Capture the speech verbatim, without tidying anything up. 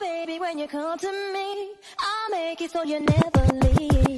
baby, when you come to me, I'll make it so you never leave.